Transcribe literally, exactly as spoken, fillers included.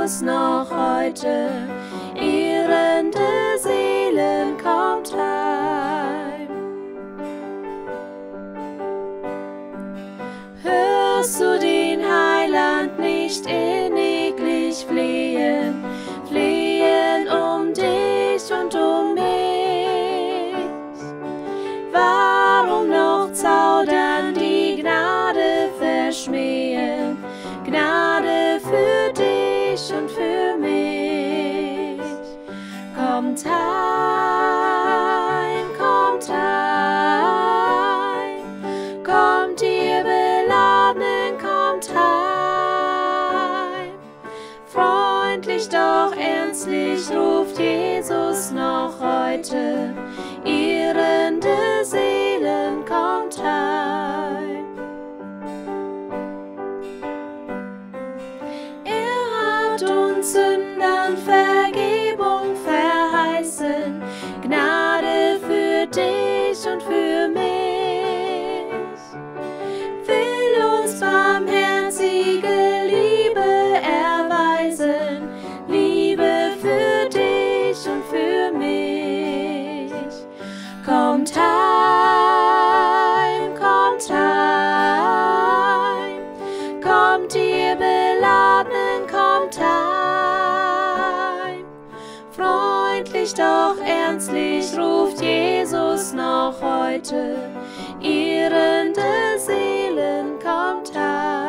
Jesus noch heute, irrende Seelen, kommt heim. Hörst du den Heiland nicht inniglich flehen, flehen um dich und um mich? Warum noch zaudern, die Gnade verschmähen, Gnade für dich und für mich? Kommt heim, kommt heim, kommt ihr Beladenen, kommt heim. Freundlich, doch ernstlich ruft Jesus noch heute, irrende Seelen, kommt heim. Er hat uns Sündern Vergebung verheißen, Gnade für dich und für mich. Will uns barmherzige Liebe erweisen, Liebe für dich und für mich. Kommt heim, kommt heim, kommt ihr Beladenen, kommt heim. Freundlich, doch ernstlich ruft Jesus noch heute, irrende Seelen, kommt heim.